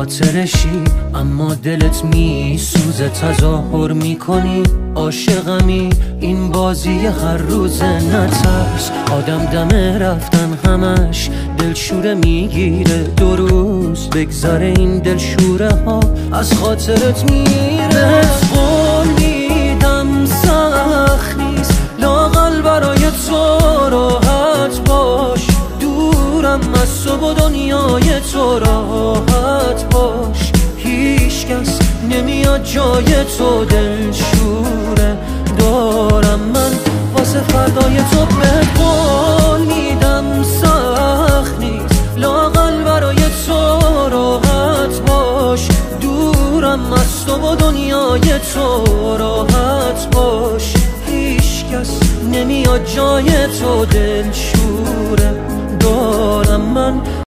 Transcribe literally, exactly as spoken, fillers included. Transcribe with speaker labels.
Speaker 1: خاطرشی اما دلت می سوزه، تظاهر میکنی عاشقمی. این بازی هر روز نترس، آدم دم رفتن همش دلشوره میگیره. دو روز بگذره این دلشوره ها از خاطرت میره. قول میدم سخت نیست لااقل برای تو راحت باش، دورم از تو و دنیای تو راحت باش. هیچ کس نمیاد جای تو دلشوره دارم من واسه فردای تو. به قول میدم سخت نیست لااقل برای تو راحت باش، دورم از تو و دنیای تو راحت باش. هیچ کس نمیاد جای تو دلشوره دارم من